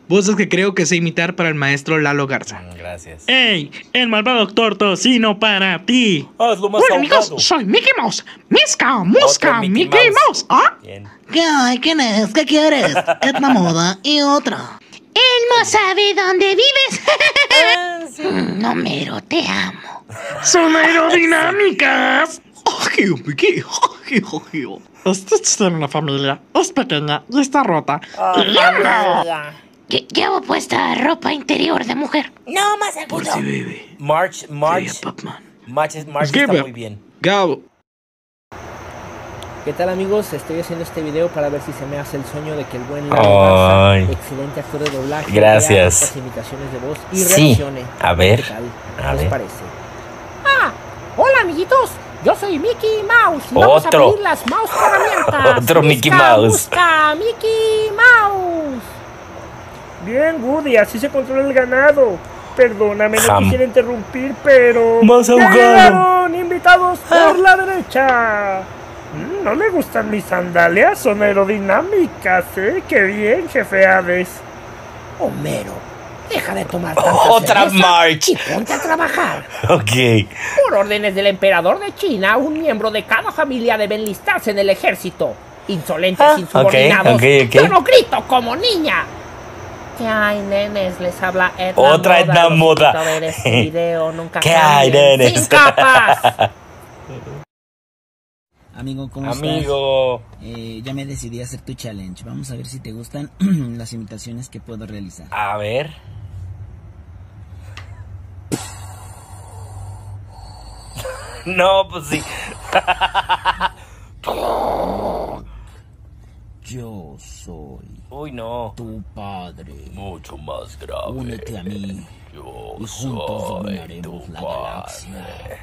voces que creo que sé imitar para el maestro Lalo Garza. Gracias. ¡Ey! El malvado doctor Tocino para ti. Hazlo más Hola amigos, ahogado. soy Mickey Mouse. Misca, musca, Otro Mickey Mouse. ¿Ah? Bien. ¿Qué hay? ¿Quién es? ¿Qué quieres? Etna Moda y otra. Él no sabe dónde vives. Homero, te amo. Son aerodinámicas. Mickey. Esta tiene una familia, es pequeña y está rota. Llevo puesta ropa interior de mujer. No, más agudo. Por si bebe. March está muy bien. Gabo. ¿Qué tal amigos? Estoy haciendo este video para ver si se me hace el sueño de que el buen Lalo Garza, excelente actor de doblaje, gracias, vea estas imitaciones de voz y sí, reaccione. a ver, ¿Qué tal a les ver. parece? Hola amiguitos, yo soy Mickey Mouse y vamos a pedir las mouse herramientas. Otro Mickey Mouse. Busca Mickey Mouse. Bien, Woody, así se controla el ganado. Perdóname, no quisiera interrumpir, pero... Más ahogado. ¡Llegaron invitados por la derecha! ¿No le gustan mis sandalias? Son aerodinámicas, ¿eh? ¡Qué bien, jefe Hades! Homero, deja de tomar tanta Otra cerveza March. y ponte a trabajar. Ok. Por órdenes del emperador de China, un miembro de cada familia debe enlistarse en el ejército. Insolentes insubordinados. ok. Yo no grito como niña. ¿Qué hay, nenes? Les habla Edna Otra Moda. Edna Los Moda. invito a ver este video. Nunca ¿Qué hay, cambien. nenes? ¡Sin capas! Amigo, ¿cómo Amigo. estás? Ya me decidí a hacer tu challenge. Vamos a ver si te gustan las imitaciones que puedo realizar. A ver. No, pues sí. Yo soy Uy, no. tu padre. Mucho más grave. Únete a mí Yo y juntos soy dominaremos tu la padre.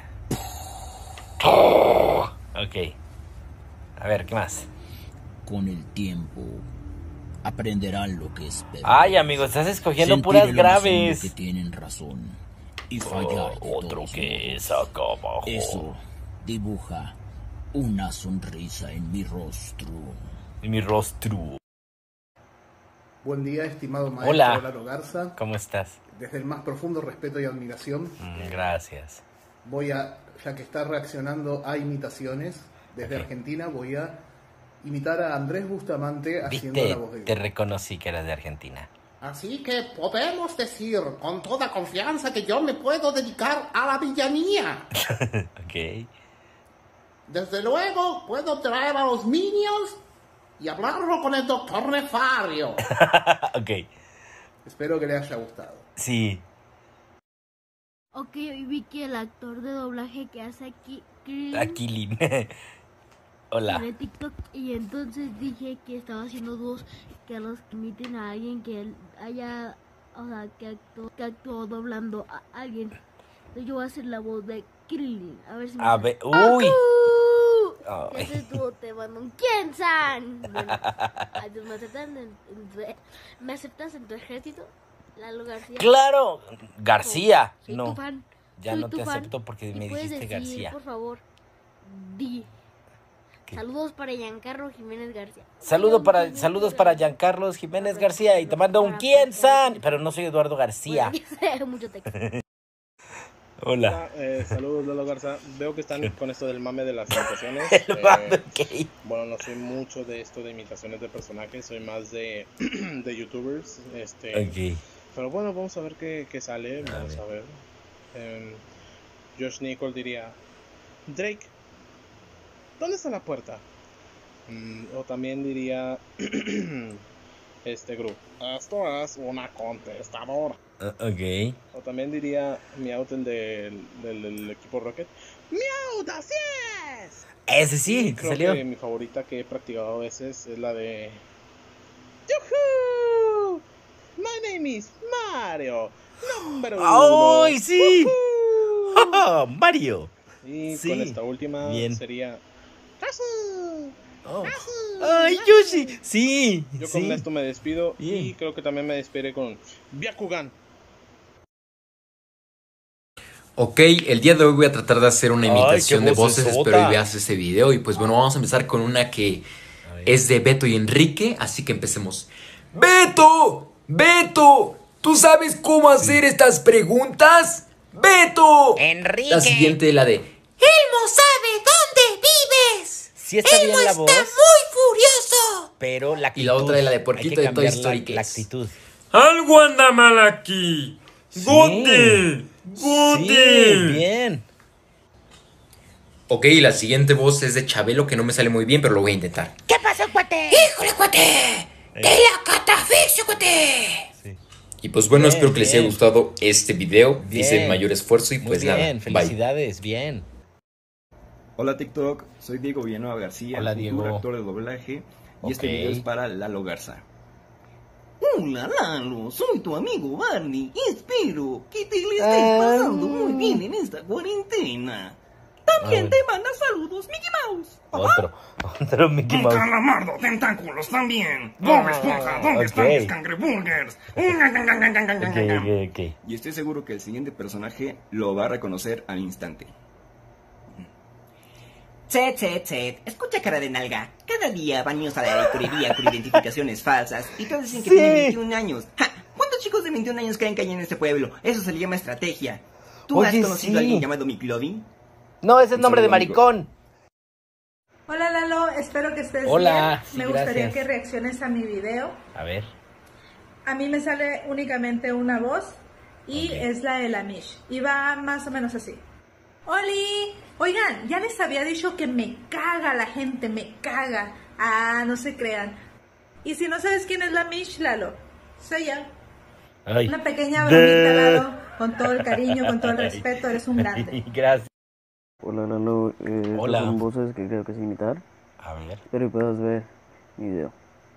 galaxia. Ok. A ver, ¿qué más? Con el tiempo aprenderán lo que es peor. Ay, amigo, estás escogiendo Sentir puras el amazón de graves. que tienen razón y fallar de Otro todos que modos. es acá abajo. Eso dibuja una sonrisa en mi rostro. Y mi rostro. Buen día, estimado maestro Hola. Lalo Garza. ¿Cómo estás? Desde el más profundo respeto y admiración, Gracias. ya que está reaccionando a imitaciones desde Argentina, voy a imitar a Andrés Bustamante haciendo Viste, la voz de te reconocí que eras de Argentina. Así que podemos decir con toda confianza que yo me puedo dedicar a la villanía. Ok. Desde luego puedo traer a los niños y hablarlo con el doctor Nefario. Ok. Espero que le haya gustado. Sí. Ok, hoy vi que el actor de doblaje que hace aquí Aquilín. Hola. tiene TikTok y entonces dije que estaba haciendo dos que los que imiten a alguien que él haya, o sea, que actuó doblando a alguien. Entonces yo voy a hacer la voz de Krillin, a ver si me A sale. ver, uy. Ese estuvo te mando un ¿quién san? Bueno, ¿me aceptas en tu ejército? Lalo García. Claro. García. Soy No. tu fan. Ya Soy no tu te fan. acepto porque ¿Y me puedes dijiste decir, García. por favor, di. ¿Qué? Saludos para Giancarlo Jiménez García. Saludos para Giancarlos Jiménez García y te mando un quién san. Pero no soy Eduardo García. Mucho texto. Hola. Saludos, Lalo Garza. Veo que están con esto del mame de las imitaciones. El mame, ok. Bueno, no soy mucho de esto de imitaciones de personajes, soy más de youtubers. Ok. Pero bueno, vamos a ver qué sale. Vamos a ver. Josh Nicole diría: Drake, ¿dónde está la puerta? O también diría Gru: esto es una contestadora. Ok. O también diría Meowth, el del equipo Rocket: ¡Meowth, así es! Ese sí, te Creo salió. que mi favorita que he practicado a veces es la de ¡Yuhu! My name is Mario, número uno. ¡Ay, sí! ¡Yuhu! Mario. Y Sí. con esta última Bien. sería Oh. ¡Ay, Yoshi! Sí. Yo sí. con esto me despido. Bien. Y creo que también me despediré con Byakugan. Ok, el día de hoy voy a tratar de hacer una imitación qué de voces, vocesota. espero y veas ese video. Y pues bueno, vamos a empezar con una que es de Beto y Enrique, así que empecemos. ¡Beto! ¡Beto! ¿Tú sabes cómo hacer estas preguntas? ¡Beto! Enrique. La siguiente, la de... Elmo sabe dónde vives. Sí está Elmo bien la está voz, muy furioso. pero la actitud. Y la otra es la de hay Puerquito que de Toy cambiar Story, la actitud. Algo anda mal aquí. ¡Gote! Sí, bien. Ok, la siguiente voz es de Chabelo, que no me sale muy bien, pero lo voy a intentar. ¿Qué pasó, cuate? ¡Híjole, cuate! ¡Te la catafixio, cuate! Y pues bueno, Bien, espero que les haya bien. gustado este video. Bien. Hice el mayor esfuerzo y Muy pues bien, nada, bye. felicidades, bien. Hola TikTok, soy Diego Villanueva García, Hola, futuro Diego. actor de doblaje, y este Ok. video es para Lalo Garza. Hola Lalo, soy tu amigo Barney y espero que te le estés pasando muy bien en esta cuarentena. También te manda saludos Mickey Mouse. Otro Mickey Mouse. Calamardo, tentáculos también. Bob Esponja, ¿dónde están mis cangreburgers? Ok. Y estoy seguro que el siguiente personaje lo va a reconocer al instante. Chet, escucha cara de nalga. Cada día baños a la licorería con identificaciones falsas y todos dicen que Sí. tienen 21 años. ¡Ja! ¿Cuántos chicos de 21 años creen que hay en este pueblo? Eso se le llama estrategia. ¿Tú Oye, has conocido sí. a alguien llamado Miclovin? No, ese es el nombre de saludo, amigo. maricón. Hola Lalo, espero que estés Hola, bien. sí, Me gustaría gracias. que reacciones a mi video. A ver. A mí me sale únicamente una voz y es la de la Mish. Y va más o menos así. ¡Oli! Oigan, ya les había dicho que me caga la gente, me caga. Ah, no se crean. Y si no sabes quién es la Mish, Lalo, soy yo. Ay. Una pequeña bromita, Lalo, con todo el cariño, con todo el respeto, eres un grande. Gracias. Hola Lalo, Hola. estas son voces que creo que sé imitar. A ver. Espero que puedas ver mi video.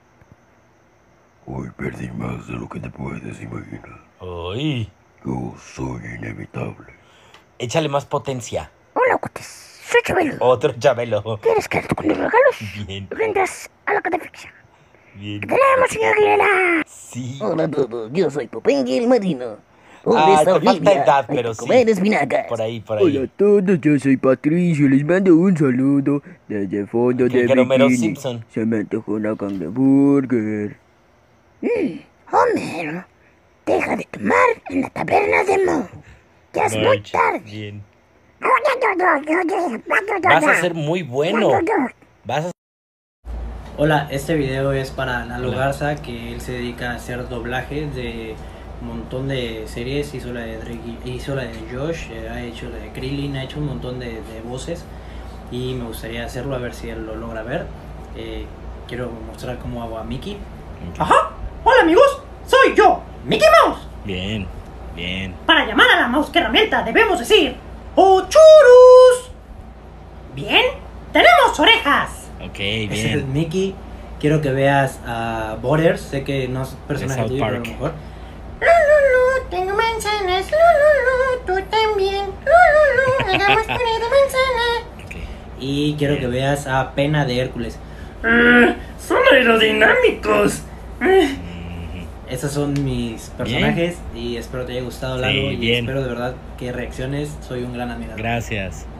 Hoy perdí más de lo que te puedes imaginar. Ay. Yo soy inevitable. Échale más potencia. Hola, cuates. Soy Chabelo. Otro Chabelo. ¿Quieres quedarte con los regalos? Bien. Vendrás a la catafixia. Bien. ¡Que tenemos, señor Aguilera! Sí. Hola a todos, yo soy Popengui el Marino. ¿Dónde Ah, está te falta Olivia? edad, Hay pero que sí. comer espinacas. Por ahí. Hola a todos, yo soy Patricio, les mando un saludo desde el fondo Ok, de que Homero bikini. Simpson. Se me antojó una cangreburger. Homero, deja de tomar en la taberna de Mo. Ya es muy tarde. Bien. Vas a ser muy bueno. Vas a... Hola, este video es para Lalo Garza, que él se dedica a hacer doblajes de un montón de series. Hizo la de Drake, hizo la de Josh, ha hecho la de Krillin, ha hecho un montón de voces y me gustaría hacerlo, a ver si él lo logra ver. Quiero mostrar cómo hago a Mickey. Ajá. Hola amigos, soy yo, Mickey Mouse. Bien. Para llamar a la mouse que herramienta debemos decir ¡Ochurus! Bien, tenemos orejas. Ok, Ese es Mickey. Quiero que veas a Butters, sé que no es personaje South tuyo, pero a lo Park. mejor. Lulu, tengo manzanas. Lulu, tú también. Lulu, hagamos puré de manzana. Y quiero que veas a Pena de Hércules. Son aerodinámicos. Esos son mis personajes y espero te haya gustado, Lalo. Sí, Y bien. espero de verdad que reacciones. Soy un gran admirador. Gracias.